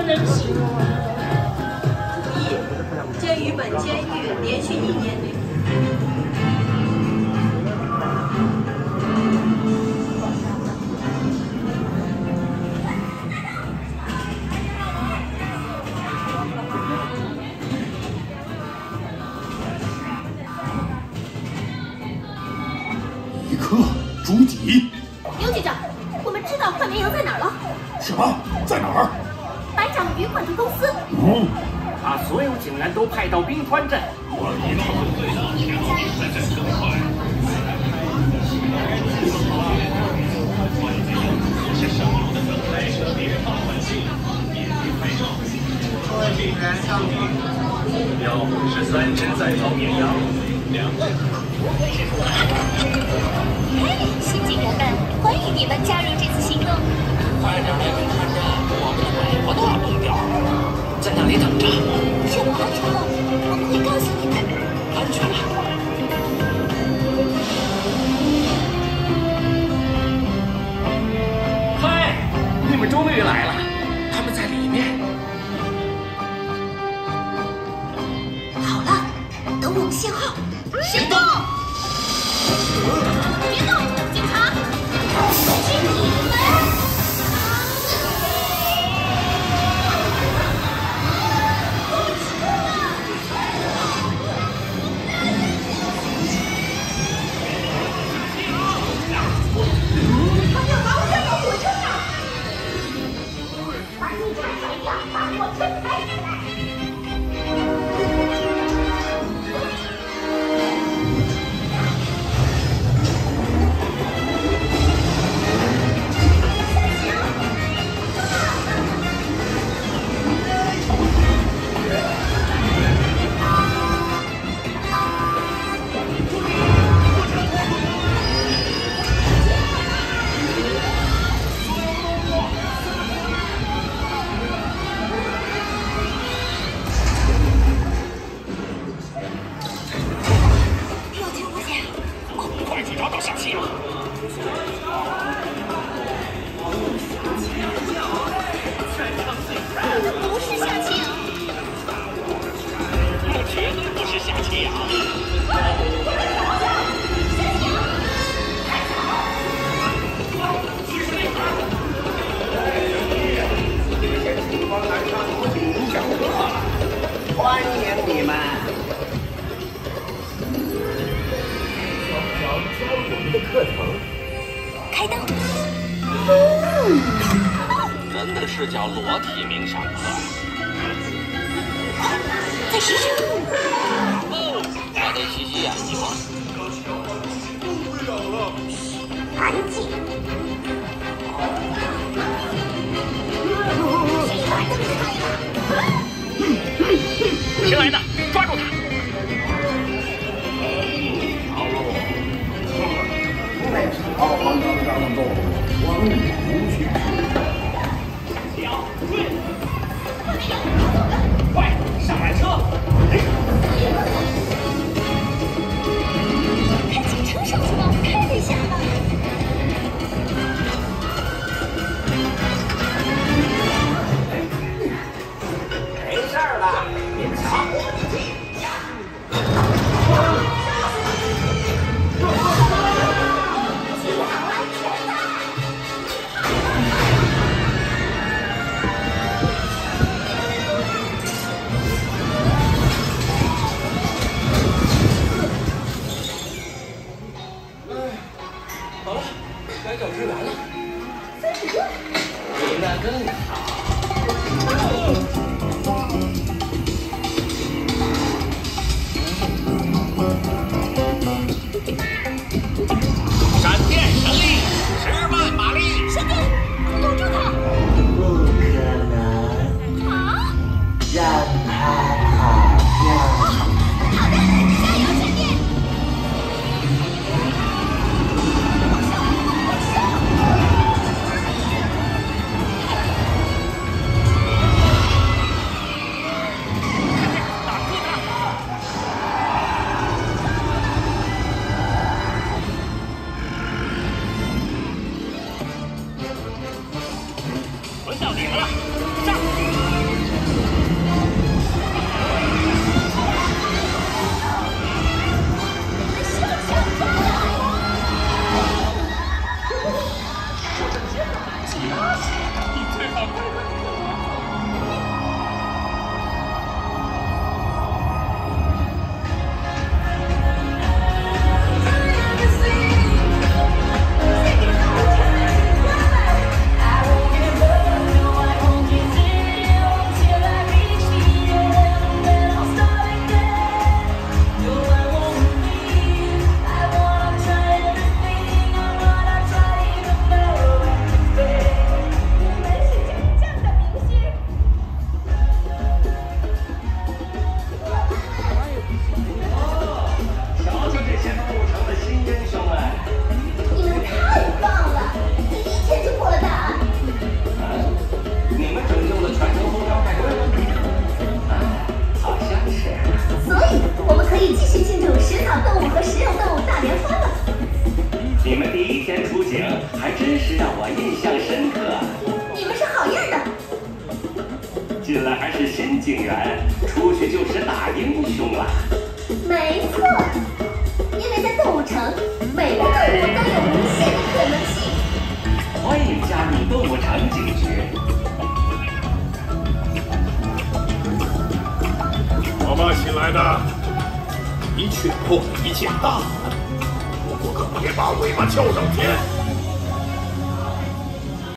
人行。 一，鉴于本监狱连续1年内。 一颗猪底。 刘局长，我们知道范绵阳在哪儿了。 什么？在哪儿？ 白掌鱼管制公司。 把所有警员都派到滨川镇。 各位警员上去。目标是3只在逃绵羊，2万。 嘿，新警员们，欢迎你们加入这次行动。 快点来滨川镇，我们的美国大目标，在那里等着。 确保安全后，我们会告诉你们。 安全了。 你们终于来了，他们在里面。 好了，等我们信号，行动！别动，警察！是你们！他们要把我带到火车上！ 把你站上两把火车抬起来！ 快去找夏奇阳！ 不是夏奇阳， 那绝对不是夏奇阳。 欢迎你们！的课程， 开灯。 真的是叫裸体冥想课。 再试试。 哦，还得洗洗眼睛吗？ 安静。 谁来的？抓住他！ 快上缆车！ 看警车上去吗？太危险了。 没事了，别瞧。 该找支援了。 30吨， 比那更好。 闪电神力，10万马力。 闪电，堵住他！ 不可能， 啊！ 让他跑掉。 好的，加油，闪电！ 轮到你们了，上！ 进来还是新警员，出去就是大英雄了。 没错，因为在动物城，每个动物都有无限的可能性。 欢迎加入动物城警局。 好吧，新来的，的确破了一件大案，不过可别把尾巴翘上天。